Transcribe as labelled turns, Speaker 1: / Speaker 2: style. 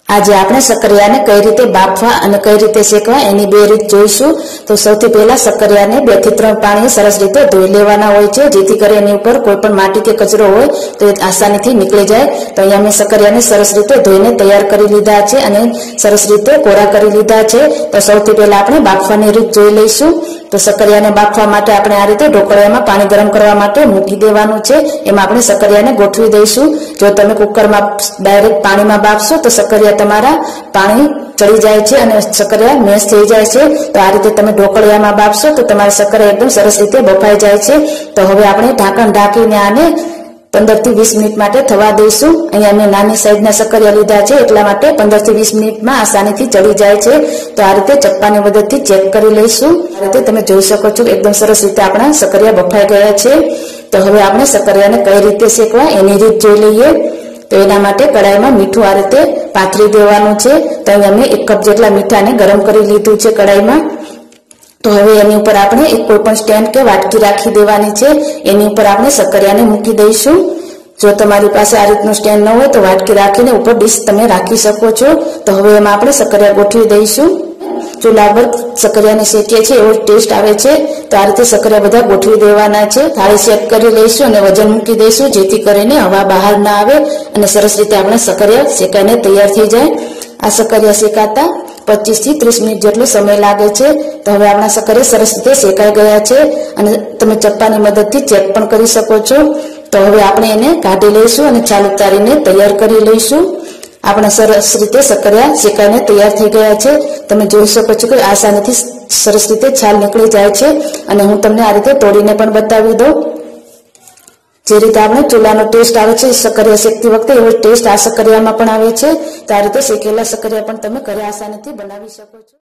Speaker 1: આજે આપણે સક્કરિયાને કઈ રીતે બાફવા અને કઈ રીતે શેકવા એની બે રીત જોઈશું। તો સૌથી પહેલા સક્કરિયાને 2 થી 3 પાણી સરસ રીતે ધોઈ લેવાના હોય છે, જેથી કરી એની ઉપર કોઈ પણ માટી કે કચરો હોય તો એ આસાનીથી નીકળી જાય। તો અહીંયા મેં સક્કરિયાને સરસ રીતે ધોઈને તૈયાર કરી લીધા છે અને સરસ રીતે કોરા કરી લીધા છે। તો સૌથી પહેલા આપણે બાફવાની રીત જોઈ લઈશું। તો સક્કરિયાને બાફવા માટે આપણે આ રીતે ઢોકળિયામાં પાણી ગરમ કરવા માટે મૂકી દેવાનું છે। એમાં આપણે સક્કરિયાને ગોઠવી દઈશું। જો તમે કુકરમાં ડાયરેક્ટ પાણીમાં બાફશો તો સક્કરિયા તમારા પાણી ચડી જાય છે અને સક્કરિયા મેશ થઈ જાય છે। તો આ રીતે તમે ઢોકળિયામાં બાફશો તો તમારા સક્કરિયા એકદમ સરસ રીતે બફાઈ જાય છે। તો હવે આપણે ઢાંકણ ઢાંકીને આને 15 થી 20 મિનિટ માટે થવા દઈશું। અહીંયા મેં નાની સાઈઝના સક્કરિયા લીધા છે, એટલા માટે 15 થી 20 મિનિટમાં આસાનીથી ચડી જાય છે। તો આ રીતે ચપ્પાની મદદથી ચેક કરી લઈશું। આ રીતે તમે જોઈ શકો છો એકદમ સરસ રીતે આપણા સક્કરિયા બફાઈ ગયા છે। તો હવે આપણે સક્કરિયાને કઈ રીતે શેકવા એની રીત જોઈ લઈએ। તો એના માટે કડાઈમાં મીઠું આ રીતે પાથરી દેવાનું છે। તો અહીંયા મેં 1 કપ જેટલા મીઠાને ગરમ કરી લીધું છે કડાઈમાં। તો હવે એની ઉપર આપણે એક કોઈ પણ સ્ટેન્ડ કે વાટકી રાખી દેવાની છે। એની ઉપર આપણે સક્કરિયાને મૂકી દઈશું। જો તમારી પાસે આ રીતનું સ્ટેન્ડ ન હોય તો વાટકી રાખીને ઉપર ડીશ તમે રાખી શકો છો। તો હવે એમાં આપણે સક્કરિયા ગોઠવી દઈશું। ચૂલા પર સક્કરિયાને શેકીએ છીએ એવો ટેસ્ટ આવે છે। તો આ રીતે સક્કરિયા બધા ગોઠવી દેવાના છે। થાળી સેટ કરી લઈશું અને વજન મૂકી દઈશું, જેથી કરીને હવા બહાર ના આવે અને સરસ રીતે આપણે સક્કરિયા શેકાઈને તૈયાર થઈ જાય। આ સક્કરિયા શેકાતા 25 થી 30 મિનિટ જેટલો સમય લાગે છે। તો હવે આપણા સક્કરિયા સરસ રીતે શેકાઈ ગયા છે અને તમે ચપ્પાની મદદથી ચેક પણ કરી શકો છો। તો હવે આપણે એને કાઢી લઈશું અને છાલ ઉતારીને તૈયાર કરી લઈશું। આપણે સરસ રીતે સક્કરિયા શેકાઈને તૈયાર થઈ ગયા છે। તમે જોઈ શકો છો કે આસાનીથી સરસ રીતે છાલ નીકળી જાય છે અને હું તમને આ રીતે તોડીને પણ બતાવી દઉં। જે રીતે આપણે ચૂલાનો ટેસ્ટ આવે છે સક્કરિયા શેકતી વખતે, એવો ટેસ્ટ આ સક્કરિયામાં પણ આવે છે। તો આ રીતે શેકેલા સક્કરિયા પણ તમે ઘરે આસાનીથી બનાવી શકો છો।